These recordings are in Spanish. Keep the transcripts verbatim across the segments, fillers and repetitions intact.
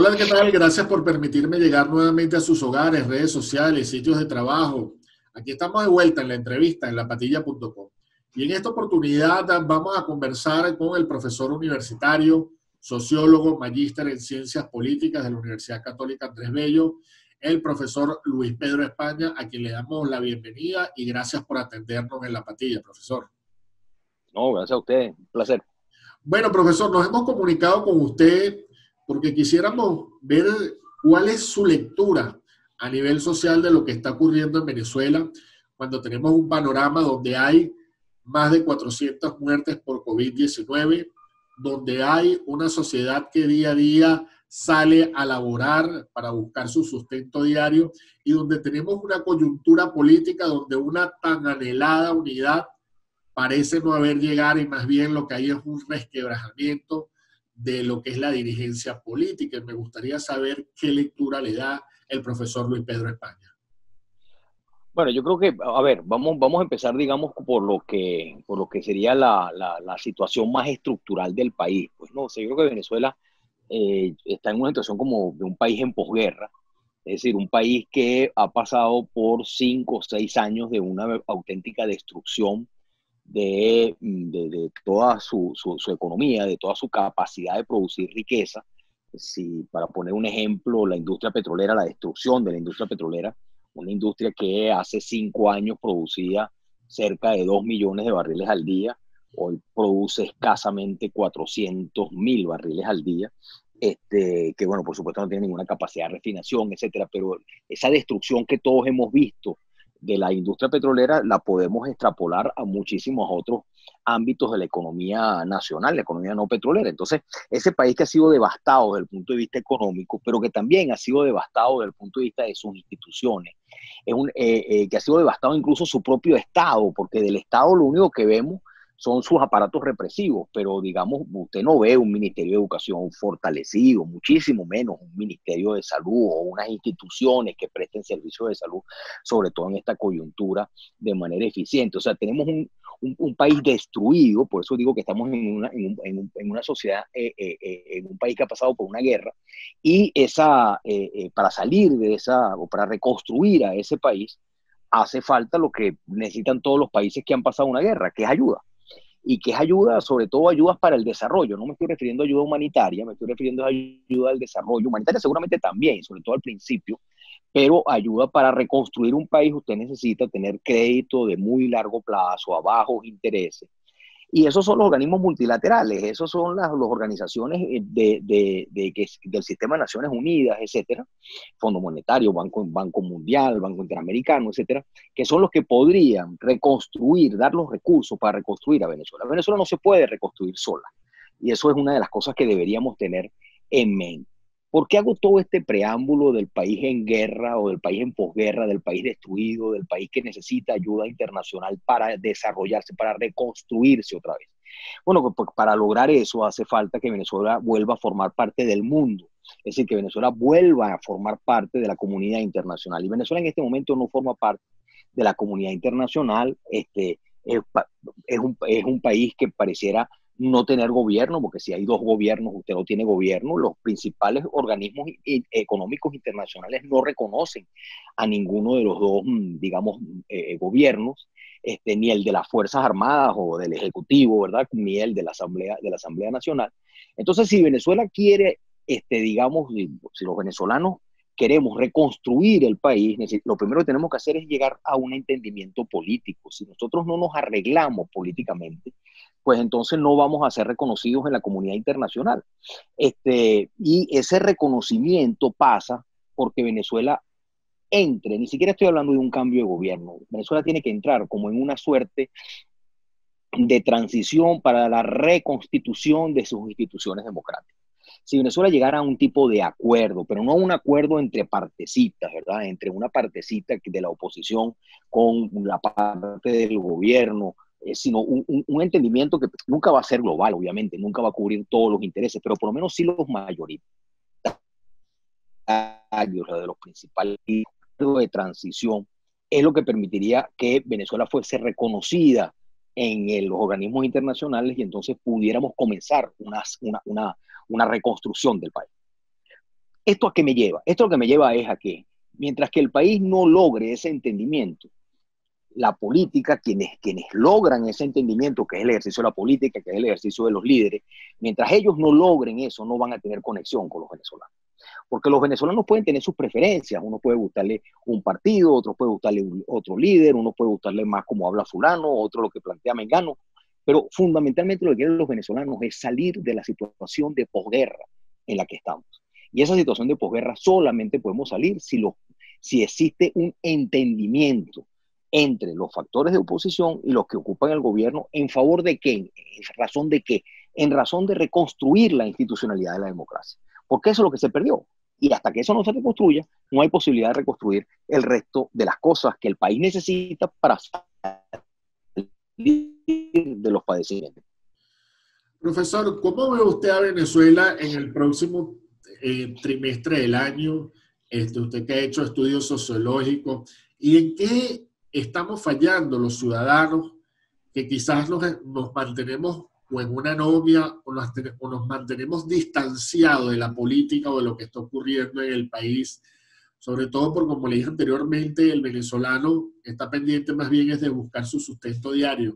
Hola, ¿qué tal? Gracias por permitirme llegar nuevamente a sus hogares, redes sociales, sitios de trabajo. Aquí estamos de vuelta en la entrevista en la patilla punto com. Y en esta oportunidad vamos a conversar con el profesor universitario, sociólogo, magíster en ciencias políticas de la Universidad Católica Andrés Bello, el profesor Luis Pedro España, a quien le damos la bienvenida y gracias por atendernos en la patilla, profesor. No, gracias a usted, un placer. Bueno, profesor, nos hemos comunicado con usted porque quisiéramos ver cuál es su lectura a nivel social de lo que está ocurriendo en Venezuela cuando tenemos un panorama donde hay más de cuatrocientas muertes por COVID diecinueve, donde hay una sociedad que día a día sale a laborar para buscar su sustento diario y donde tenemos una coyuntura política donde una tan anhelada unidad parece no haber llegado y más bien lo que hay es un resquebrajamiento de lo que es la dirigencia política. Y me gustaría saber qué lectura le da el profesor Luis Pedro España. Bueno, yo creo que, a ver, vamos, vamos a empezar, digamos, por lo que, por lo que sería la, la, la situación más estructural del país. Pues no, o sea, yo creo que Venezuela eh, está en una situación como de un país en posguerra, es decir, un país que ha pasado por cinco o seis años de una auténtica destrucción de, de, de toda su, su, su economía, de toda su capacidad de producir riqueza. Si, para poner un ejemplo, la industria petrolera, la destrucción de la industria petrolera, una industria que hace cinco años producía cerca de dos millones de barriles al día, hoy produce escasamente cuatrocientos mil barriles al día, este, que bueno, por supuesto no tiene ninguna capacidad de refinación, etcétera, pero esa destrucción que todos hemos visto de la industria petrolera la podemos extrapolar a muchísimos otros ámbitos de la economía nacional, la economía no petrolera. Entonces, ese país que ha sido devastado desde el punto de vista económico, pero que también ha sido devastado desde el punto de vista de sus instituciones, es un, eh, eh, que ha sido devastado incluso su propio Estado, porque del Estado lo único que vemos son sus aparatos represivos, pero digamos, usted no ve un Ministerio de Educación fortalecido, muchísimo menos un Ministerio de Salud o unas instituciones que presten servicios de salud, sobre todo en esta coyuntura, de manera eficiente. O sea, tenemos un, un, un país destruido, por eso digo que estamos en una, en un, en un, en una sociedad, eh, eh, en un país que ha pasado por una guerra, y esa, eh, eh, para salir de esa, o para reconstruir a ese país, hace falta lo que necesitan todos los países que han pasado una guerra, que es ayuda. Y que es ayuda, sobre todo ayudas para el desarrollo. No me estoy refiriendo a ayuda humanitaria, me estoy refiriendo a ayuda al desarrollo. Humanitaria seguramente también, sobre todo al principio, pero ayuda para reconstruir un país. Usted necesita tener crédito de muy largo plazo, a bajos intereses. Y esos son los organismos multilaterales, esos son las, las organizaciones de, de, de, de, del Sistema de Naciones Unidas, etcétera, Fondo Monetario, Banco, Banco Mundial, Banco Interamericano, etcétera, que son los que podrían reconstruir, dar los recursos para reconstruir a Venezuela. Venezuela no se puede reconstruir sola, y eso es una de las cosas que deberíamos tener en mente. ¿Por qué hago todo este preámbulo del país en guerra o del país en posguerra, del país destruido, del país que necesita ayuda internacional para desarrollarse, para reconstruirse otra vez? Bueno, pues para lograr eso hace falta que Venezuela vuelva a formar parte del mundo, es decir, que Venezuela vuelva a formar parte de la comunidad internacional. Y Venezuela en este momento no forma parte de la comunidad internacional, este, es, es, un, es un país que pareciera no tener gobierno, porque si hay dos gobiernos, usted no tiene gobierno. Los principales organismos económicos internacionales no reconocen a ninguno de los dos, digamos, eh, gobiernos, este, ni el de las Fuerzas Armadas o del Ejecutivo, ¿verdad? Ni el de la Asamblea, de la Asamblea Nacional. Entonces, si Venezuela quiere, este, digamos, si los venezolanos queremos reconstruir el país, lo primero que tenemos que hacer es llegar a un entendimiento político. Si nosotros no nos arreglamos políticamente, pues entonces no vamos a ser reconocidos en la comunidad internacional. Este, y ese reconocimiento pasa porque Venezuela entre, ni siquiera estoy hablando de un cambio de gobierno, Venezuela tiene que entrar como en una suerte de transición para la reconstitución de sus instituciones democráticas. Si Venezuela llegara a un tipo de acuerdo, pero no un acuerdo entre partecitas, ¿verdad? Entre una partecita de la oposición con la parte del gobierno, eh, sino un, un, un entendimiento que nunca va a ser global, obviamente, nunca va a cubrir todos los intereses, pero por lo menos sí los mayoritarios, de los principales de transición, es lo que permitiría que Venezuela fuese reconocida en el, los organismos internacionales y entonces pudiéramos comenzar una, una, una, una reconstrucción del país. ¿esto a qué me lleva? Esto lo que me lleva es a que, mientras que el país no logre ese entendimiento, la política, quienes, quienes logran ese entendimiento, que es el ejercicio de la política, que es el ejercicio de los líderes, mientras ellos no logren eso, no van a tener conexión con los venezolanos. Porque los venezolanos pueden tener sus preferencias, uno puede gustarle un partido, otro puede gustarle un, otro líder, uno puede gustarle más cómo habla fulano, otro lo que plantea Mengano, pero fundamentalmente lo que quieren los venezolanos es salir de la situación de posguerra en la que estamos. Y esa situación de posguerra solamente podemos salir si, lo, si existe un entendimiento entre los factores de oposición y los que ocupan el gobierno, ¿en favor de qué? ¿En razón de qué? En razón de reconstruir la institucionalidad de la democracia. Porque eso es lo que se perdió. Y hasta que eso no se reconstruya, no hay posibilidad de reconstruir el resto de las cosas que el país necesita para salir de los padecimientos. Profesor, ¿cómo ve usted a Venezuela en el próximo eh, trimestre del año? Este, usted que ha hecho estudios sociológicos, ¿y en qué estamos fallando los ciudadanos que quizás nos, nos mantenemos o en una novia o nos, o nos mantenemos distanciados de la política o de lo que está ocurriendo en el país? Sobre todo porque, como le dije anteriormente, el venezolano está pendiente más bien es de buscar su sustento diario.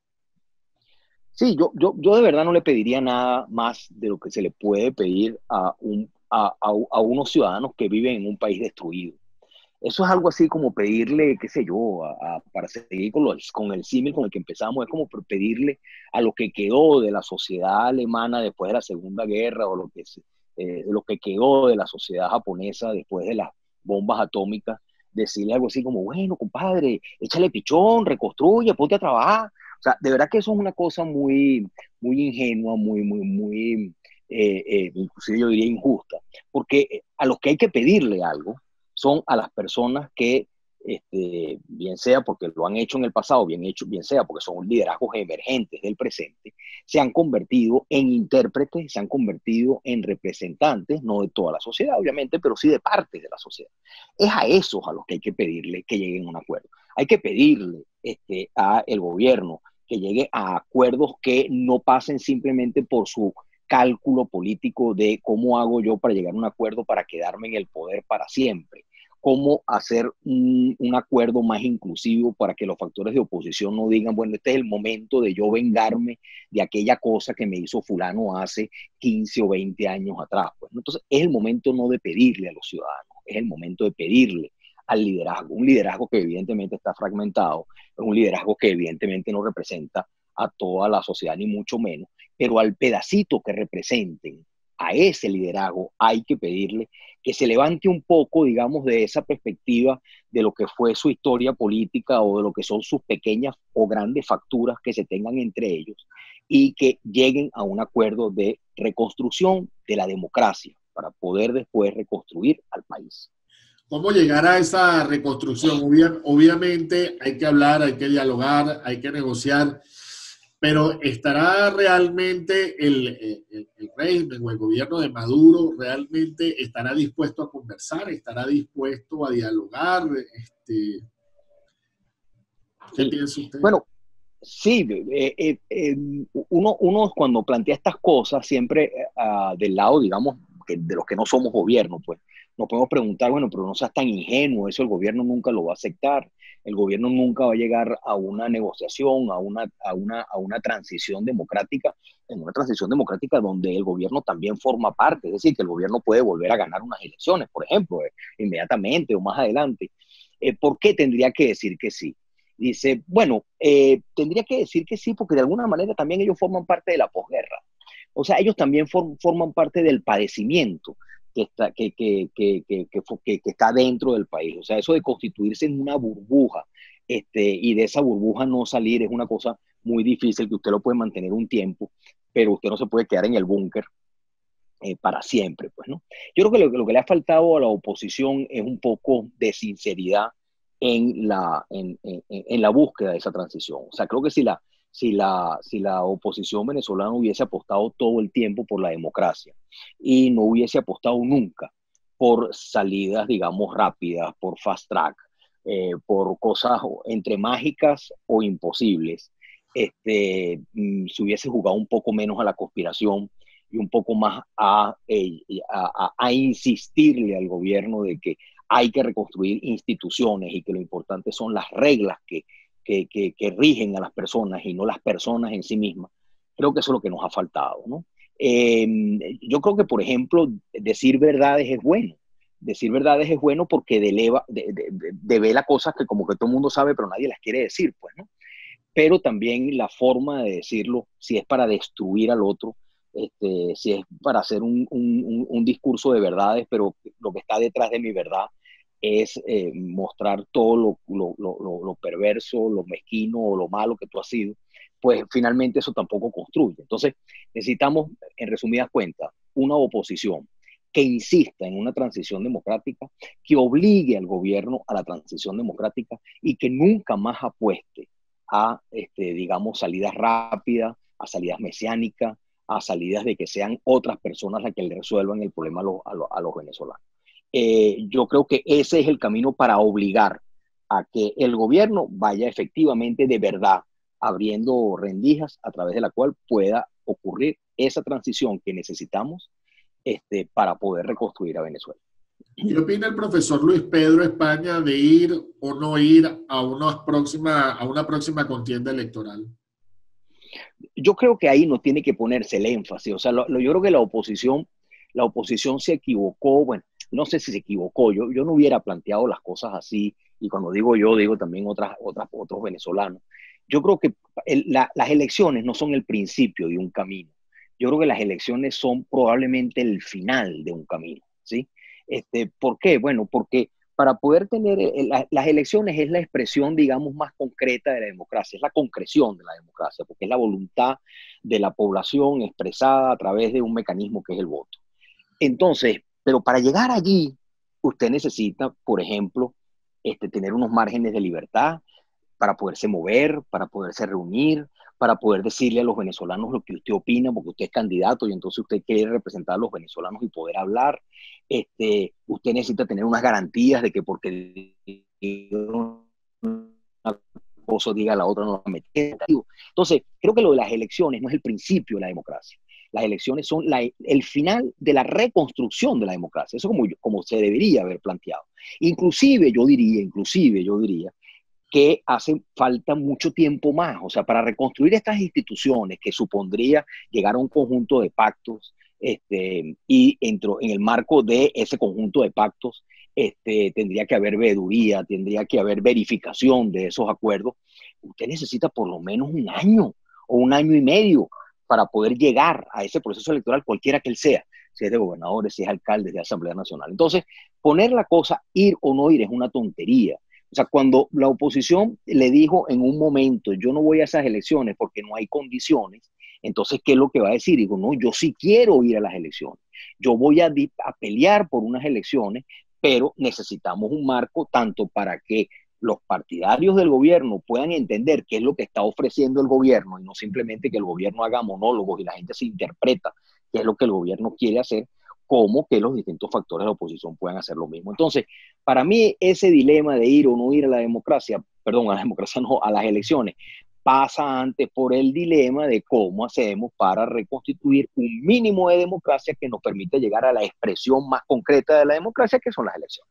Sí, yo, yo, yo de verdad no le pediría nada más de lo que se le puede pedir a, un, a, a, a unos ciudadanos que viven en un país destruido. Eso es algo así como pedirle, qué sé yo, a, a, para seguir con, los, con el símil con el que empezamos, es como pedirle a lo que quedó de la sociedad alemana después de la Segunda Guerra, o lo que, eh, lo que quedó de la sociedad japonesa después de las bombas atómicas, decirle algo así como, bueno, compadre, échale pichón, reconstruye, ponte a trabajar. O sea, de verdad que eso es una cosa muy, muy ingenua, muy, muy, muy, eh, eh, inclusive yo diría injusta, porque a los que hay que pedirle algo son a las personas que, este, bien sea porque lo han hecho en el pasado, bien, hecho, bien sea porque son liderazgos emergentes del presente, se han convertido en intérpretes, se han convertido en representantes, no de toda la sociedad, obviamente, pero sí de parte de la sociedad. Es a esos a los que hay que pedirle que lleguen a un acuerdo. Hay que pedirle este, al gobierno que llegue a acuerdos que no pasen simplemente por su cálculo político de cómo hago yo para llegar a un acuerdo para quedarme en el poder para siempre, cómo hacer un, un acuerdo más inclusivo para que los factores de oposición no digan, bueno, este es el momento de yo vengarme de aquella cosa que me hizo fulano hace quince o veinte años atrás. Pues, ¿no? Entonces es el momento no de pedirle a los ciudadanos, es el momento de pedirle al liderazgo, un liderazgo que evidentemente está fragmentado, es un liderazgo que evidentemente no representa a toda la sociedad, ni mucho menos, pero al pedacito que representen, a ese liderazgo hay que pedirle que se levante un poco, digamos, de esa perspectiva de lo que fue su historia política o de lo que son sus pequeñas o grandes facturas que se tengan entre ellos y que lleguen a un acuerdo de reconstrucción de la democracia para poder después reconstruir al país. ¿Cómo llegar a esa reconstrucción? Obvia, obviamente hay que hablar, hay que dialogar, hay que negociar, pero ¿estará realmente el, el, el régimen o el gobierno de Maduro realmente estará dispuesto a conversar, estará dispuesto a dialogar? Este, ¿Qué Sí. piensa usted? Bueno, sí, eh, eh, eh, uno, uno cuando plantea estas cosas siempre uh, del lado, digamos, que de los que no somos gobierno, pues nos podemos preguntar, bueno, pero no seas tan ingenuo, eso el gobierno nunca lo va a aceptar, el gobierno nunca va a llegar a una negociación, a una, a una, a una transición democrática, en una transición democrática donde el gobierno también forma parte, es decir, que el gobierno puede volver a ganar unas elecciones, por ejemplo, eh, inmediatamente o más adelante. Eh, ¿Por qué tendría que decir que sí? Dice, bueno, eh, tendría que decir que sí, porque de alguna manera también ellos forman parte de la posguerra. O sea, ellos también for, forman parte del padecimiento que está, que, que, que, que, que, que está dentro del país. O sea, eso de constituirse en una burbuja este, y de esa burbuja no salir es una cosa muy difícil, que usted lo puede mantener un tiempo, pero usted no se puede quedar en el búnker eh, para siempre, pues, ¿no? Yo creo que lo, lo que le ha faltado a la oposición es un poco de sinceridad en la, en, en, en la búsqueda de esa transición. O sea, creo que si la, si, la, si la oposición venezolana hubiese apostado todo el tiempo por la democracia y no hubiese apostado nunca por salidas, digamos, rápidas, por fast track, eh, por cosas entre mágicas o imposibles, este, mm, se hubiese jugado un poco menos a la conspiración y un poco más a, eh, a, a insistirle al gobierno de que hay que reconstruir instituciones y que lo importante son las reglas que, que, que, que rigen a las personas y no las personas en sí mismas. Creo que eso es lo que nos ha faltado, ¿no? Eh, yo creo que, por ejemplo, decir verdades es bueno. Decir verdades es bueno porque deleva, de, de, de, devela cosas que como que todo el mundo sabe, pero nadie las quiere decir, pues, ¿no? Pero también la forma de decirlo, si es para destruir al otro, este, si es para hacer un, un, un discurso de verdades, pero lo que está detrás de mi verdad es eh, mostrar todo lo, lo, lo, lo perverso, lo mezquino o lo malo que tú has sido, pues finalmente eso tampoco construye. Entonces necesitamos, en resumidas cuentas, una oposición que insista en una transición democrática, que obligue al gobierno a la transición democrática y que nunca más apueste a, este, digamos, salidas rápidas, a salidas mesiánicas, a salidas de que sean otras personas las que le resuelvan el problema a los, a los, a los venezolanos. Eh, yo creo que ese es el camino para obligar a que el gobierno vaya efectivamente de verdad abriendo rendijas a través de la cual pueda ocurrir esa transición que necesitamos este, para poder reconstruir a Venezuela. ¿Qué opina el profesor Luis Pedro España de ir o no ir a una próxima, a una próxima contienda electoral? Yo creo que ahí no tiene que ponerse el énfasis. O sea, lo, lo, yo creo que la oposición, la oposición se equivocó. Bueno, no sé si se equivocó. Yo, yo no hubiera planteado las cosas así. Y cuando digo yo, digo también otras, otras, otros venezolanos. Yo creo que el, la, las elecciones no son el principio de un camino. Yo creo que las elecciones son probablemente el final de un camino, ¿sí? Este, ¿por qué? Bueno, porque para poder tener eh, la, las elecciones es la expresión, digamos, más concreta de la democracia, es la concreción de la democracia, porque es la voluntad de la población expresada a través de un mecanismo que es el voto. Entonces, pero para llegar allí, usted necesita, por ejemplo, este, tener unos márgenes de libertad para poderse mover, para poderse reunir, para poder decirle a los venezolanos lo que usted opina, porque usted es candidato y entonces usted quiere representar a los venezolanos y poder hablar. Este, usted necesita tener unas garantías de que porque una cosa diga la otra no la mete. Entonces, creo que lo de las elecciones no es el principio de la democracia. Las elecciones son la, el final de la reconstrucción de la democracia. Eso es como, como se debería haber planteado. Inclusive, yo diría, inclusive, yo diría, que hace falta mucho tiempo más, o sea, para reconstruir estas instituciones que supondría llegar a un conjunto de pactos este, y entro, en el marco de ese conjunto de pactos este, tendría que haber veeduría, tendría que haber verificación de esos acuerdos. Usted necesita por lo menos un año o un año y medio para poder llegar a ese proceso electoral, cualquiera que él sea, si es de gobernadores, si es alcalde, de Asamblea Nacional. Entonces, poner la cosa, ir o no ir, es una tontería. O sea, cuando la oposición le dijo en un momento, yo no voy a esas elecciones porque no hay condiciones, entonces, ¿qué es lo que va a decir? Digo, no, yo sí quiero ir a las elecciones. Yo voy a, a pelear por unas elecciones, pero necesitamos un marco tanto para que los partidarios del gobierno puedan entender qué es lo que está ofreciendo el gobierno y no simplemente que el gobierno haga monólogos y la gente se interpreta qué es lo que el gobierno quiere hacer, como que los distintos factores de la oposición puedan hacer lo mismo. Entonces, para mí ese dilema de ir o no ir a la democracia, perdón, a la democracia no, a las elecciones, pasa antes por el dilema de cómo hacemos para reconstituir un mínimo de democracia que nos permite llegar a la expresión más concreta de la democracia, que son las elecciones.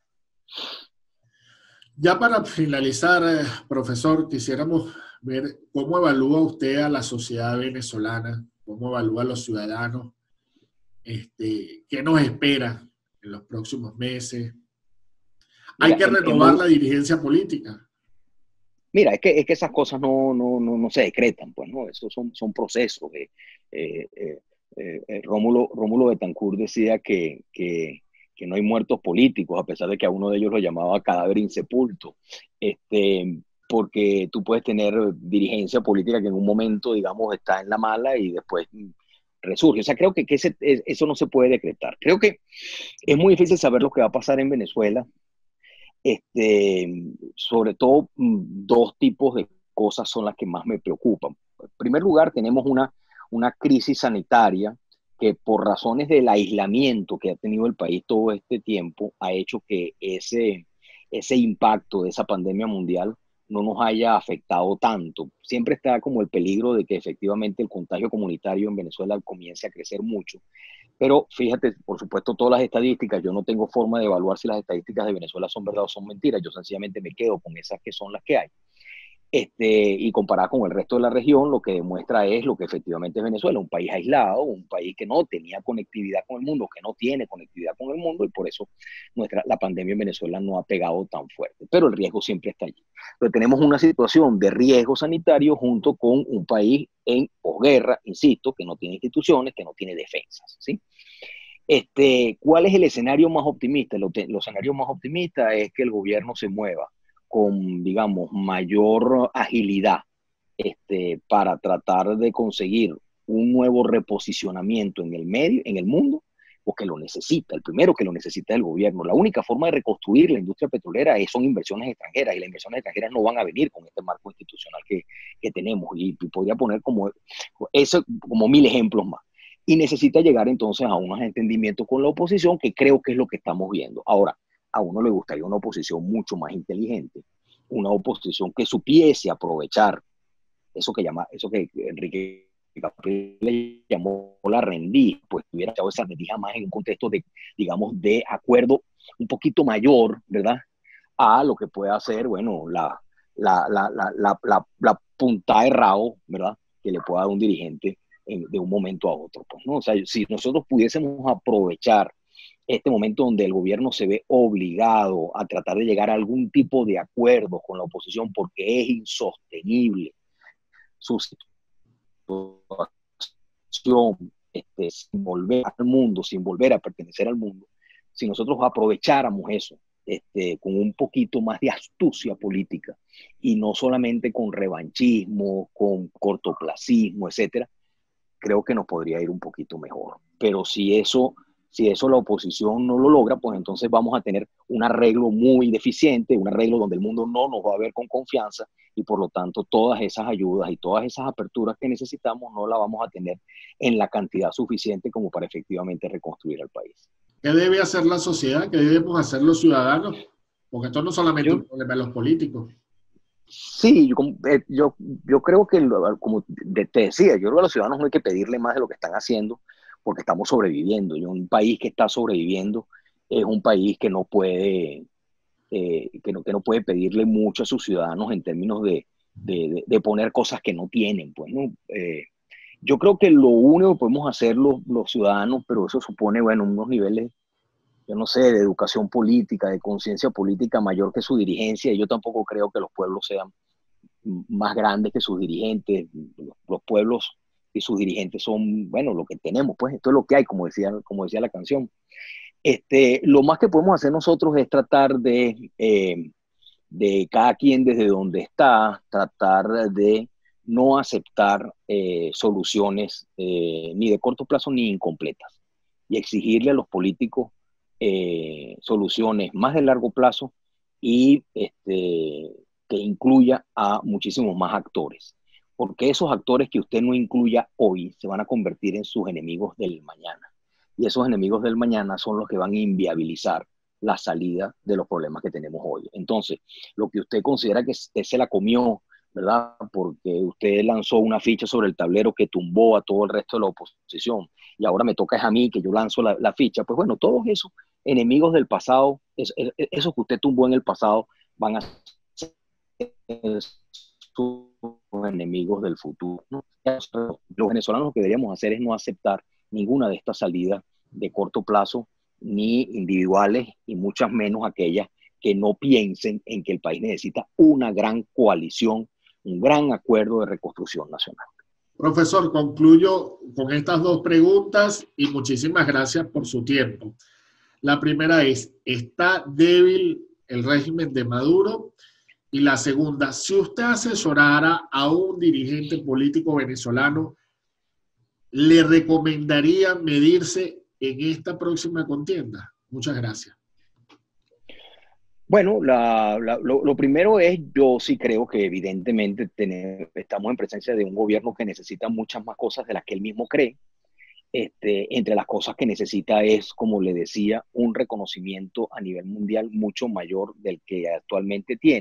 Ya para finalizar, eh, profesor, quisiéramos ver cómo evalúa usted a la sociedad venezolana, cómo evalúa a los ciudadanos, este, qué nos espera en los próximos meses. Hay Mira, que en, renovar en, la dirigencia política. Mira, es que, es que esas cosas no, no, no, no se decretan, pues, ¿no? Esos son, son procesos. Eh, eh, eh, eh, Rómulo, Rómulo Betancourt decía que, que, que no hay muertos políticos, a pesar de que a uno de ellos lo llamaba cadáver insepulto. Este, porque tú puedes tener dirigencia política que en un momento, digamos, está en la mala y después resurge. O sea, creo que, que ese, eso no se puede decretar. Creo que es muy difícil saber lo que va a pasar en Venezuela. Este, sobre todo, dos tipos de cosas son las que más me preocupan. En primer lugar, tenemos una, una crisis sanitaria que por razones del aislamiento que ha tenido el país todo este tiempo ha hecho que ese, ese impacto de esa pandemia mundial no nos haya afectado tanto. Siempre está como el peligro de que efectivamente el contagio comunitario en Venezuela comience a crecer mucho. Pero fíjate, por supuesto, todas las estadísticas, yo no tengo forma de evaluar si las estadísticas de Venezuela son verdad o son mentiras, yo sencillamente me quedo con esas que son las que hay. Este, y comparada con el resto de la región, lo que demuestra es lo que efectivamente es Venezuela, un país aislado, un país que no tenía conectividad con el mundo, que no tiene conectividad con el mundo, y por eso nuestra, la pandemia en Venezuela no ha pegado tan fuerte, pero el riesgo siempre está allí. Pero tenemos una situación de riesgo sanitario junto con un país en posguerra, insisto, que no tiene instituciones, que no tiene defensas, ¿sí? Este, ¿cuál es el escenario más optimista? Lo, el escenario más optimista es que el gobierno se mueva con, digamos, mayor agilidad este, para tratar de conseguir un nuevo reposicionamiento en el medio, en el mundo, porque lo necesita. El primero que lo necesita es el gobierno. La única forma de reconstruir la industria petrolera es, son inversiones extranjeras, y las inversiones extranjeras no van a venir con este marco institucional que, que tenemos. Y, y podría poner como, eso, como mil ejemplos más. Y necesita llegar entonces a unos entendimientos con la oposición, que creo que es lo que estamos viendo. Ahora, a uno le gustaría una oposición mucho más inteligente, una oposición que supiese aprovechar eso que llama, eso que Enrique Capriles le llamó la rendija, pues hubiera echado esa rendija más en un contexto de, digamos, de acuerdo un poquito mayor, ¿verdad? A lo que puede hacer, bueno, la, la, la, la, la, la, la punta de rabo, ¿verdad? Que le pueda dar un dirigente en, de un momento a otro. Pues, ¿no? O sea, si nosotros pudiésemos aprovechar este momento donde el gobierno se ve obligado a tratar de llegar a algún tipo de acuerdo con la oposición porque es insostenible su situación, este, sin volver al mundo, sin volver a pertenecer al mundo, si nosotros aprovecháramos eso este, con un poquito más de astucia política y no solamente con revanchismo, con cortoplacismo, etcétera, creo que nos podría ir un poquito mejor. Pero si eso, si eso la oposición no lo logra, pues entonces vamos a tener un arreglo muy deficiente, un arreglo donde el mundo no nos va a ver con confianza, y por lo tanto todas esas ayudas y todas esas aperturas que necesitamos no las vamos a tener en la cantidad suficiente como para efectivamente reconstruir el país. ¿Qué debe hacer la sociedad? ¿Qué debemos hacer los ciudadanos? Porque esto no es solamente Yo, un problema de los políticos. sí, yo, eh, yo, yo creo que, como te decía, yo creo que a los ciudadanos no hay que pedirle más de lo que están haciendo, porque estamos sobreviviendo. Y un país que está sobreviviendo es un país que no puede, eh, que no, que no puede pedirle mucho a sus ciudadanos en términos de, de, de poner cosas que no tienen. Pues, ¿no? Eh, yo creo que lo único que podemos hacer los, los ciudadanos, pero eso supone, bueno, unos niveles, yo no sé, de educación política, de conciencia política mayor que su dirigencia. Y yo tampoco creo que los pueblos sean más grandes que sus dirigentes. Los, los pueblos y sus dirigentes son, bueno, lo que tenemos, pues esto es lo que hay, como decía, como decía la canción. Este, lo más que podemos hacer nosotros es tratar de, eh, de cada quien desde donde está, tratar de no aceptar eh, soluciones eh, ni de corto plazo ni incompletas, y exigirle a los políticos eh, soluciones más de largo plazo y este, que incluya a muchísimos más actores, porque esos actores que usted no incluya hoy se van a convertir en sus enemigos del mañana, y esos enemigos del mañana son los que van a inviabilizar la salida de los problemas que tenemos hoy. Entonces, lo que usted considera que usted se la comió, ¿verdad? Porque usted lanzó una ficha sobre el tablero que tumbó a todo el resto de la oposición, y ahora me toca es a mí que yo lanzo la, la ficha. Pues bueno, todos esos enemigos del pasado, es, es, esos que usted tumbó en el pasado, van a ser sus enemigos del futuro, ¿no? Los venezolanos lo que deberíamos hacer es no aceptar ninguna de estas salidas de corto plazo, ni individuales, y muchas menos aquellas que no piensen en que el país necesita una gran coalición, un gran acuerdo de reconstrucción nacional. Profesor, concluyo con estas dos preguntas y muchísimas gracias por su tiempo. La primera es, ¿está débil el régimen de Maduro? Y la segunda, si usted asesorara a un dirigente político venezolano, ¿le recomendaría medirse en esta próxima contienda? Muchas gracias. Bueno, la, la, lo, lo primero es, yo sí creo que evidentemente tenemos, estamos en presencia de un gobierno que necesita muchas más cosas de las que él mismo cree. Este, entre las cosas que necesita es, como le decía, un reconocimiento a nivel mundial mucho mayor del que actualmente tiene.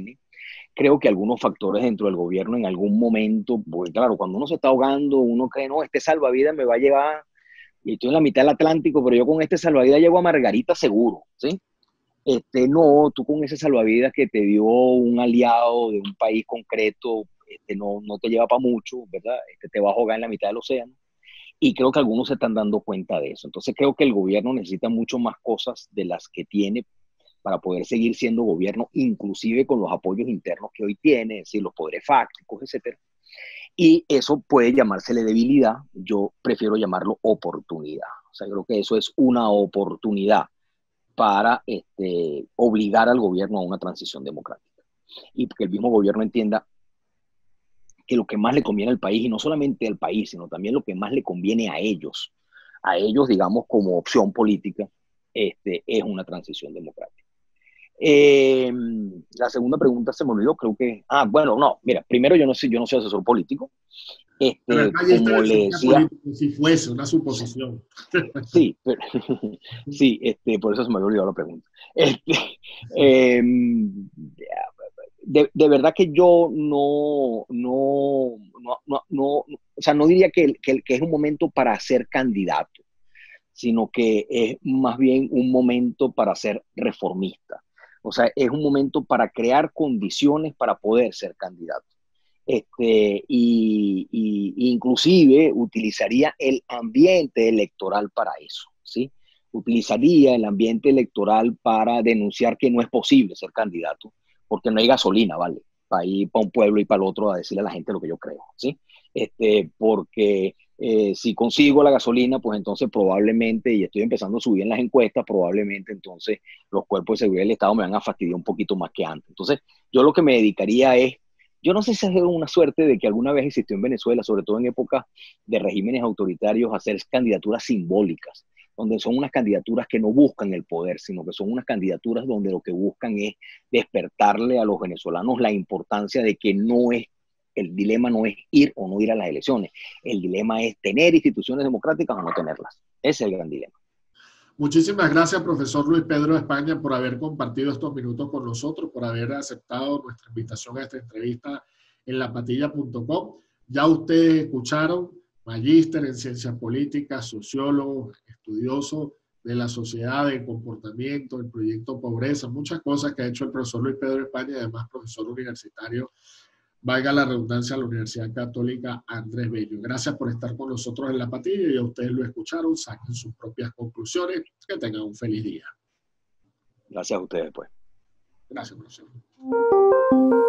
creo que algunos factores dentro del gobierno en algún momento, porque claro, cuando uno se está ahogando, uno cree, no, este salvavidas me va a llevar, y estoy en la mitad del Atlántico, pero yo con este salvavidas llego a Margarita seguro, ¿sí? Este, no, tú con ese salvavidas que te dio un aliado de un país concreto, este, no, no te lleva para mucho, ¿verdad? Este, te va a ahogar en la mitad del océano. Y creo que algunos se están dando cuenta de eso. Entonces creo que el gobierno necesita mucho más cosas de las que tiene para poder seguir siendo gobierno, inclusive con los apoyos internos que hoy tiene, es decir, los poderes fácticos, etcétera. Y eso puede llamársele debilidad, yo prefiero llamarlo oportunidad. O sea, creo que eso es una oportunidad para este, obligar al gobierno a una transición democrática. Y que el mismo gobierno entienda que lo que más le conviene al país, y no solamente al país, sino también lo que más le conviene a ellos, a ellos, digamos, como opción política, este, es una transición democrática. Eh, la segunda pregunta se me olvidó, creo que, ah, bueno, no, mira, primero yo no soy, yo no soy asesor político, Pero este, está allí está como en le ciencia decía, política, si fuese una suposición. sí, pero, sí, este, por eso se me había olvidado la pregunta. Este, eh, de, de, verdad que yo no, no, no, no, no, o sea, no diría que, que, que es un momento para ser candidato, sino que es más bien un momento para ser reformista. O sea, es un momento para crear condiciones para poder ser candidato. Este, y, y inclusive utilizaría el ambiente electoral para eso, ¿sí? Utilizaría el ambiente electoral para denunciar que no es posible ser candidato, porque no hay gasolina, ¿vale? Para ir para un pueblo y para el otro a decirle a la gente lo que yo creo, ¿sí? Este, porque eh, si consigo la gasolina, pues entonces probablemente, y estoy empezando a subir en las encuestas, probablemente entonces los cuerpos de seguridad del Estado me van a fastidiar un poquito más que antes. Entonces, yo lo que me dedicaría es, yo no sé si es una suerte de que alguna vez existió en Venezuela, sobre todo en épocas de regímenes autoritarios, hacer candidaturas simbólicas, donde son unas candidaturas que no buscan el poder, sino que son unas candidaturas donde lo que buscan es despertarle a los venezolanos la importancia de que no es, el dilema no es ir o no ir a las elecciones, el dilema es tener instituciones democráticas o no tenerlas. Ese es el gran dilema. Muchísimas gracias, profesor Luis Pedro España, por haber compartido estos minutos con nosotros, por haber aceptado nuestra invitación a esta entrevista en la patilla punto com. Ya ustedes escucharon, magíster en ciencias políticas, sociólogo, estudioso de la sociedad, del comportamiento, el proyecto Pobreza, muchas cosas que ha hecho el profesor Luis Pedro España, además profesor universitario, valga la redundancia, a la Universidad Católica Andrés Bello. Gracias por estar con nosotros en La Patilla y a ustedes lo escucharon, saquen sus propias conclusiones, que tengan un feliz día. Gracias a ustedes, pues. Gracias, profesor.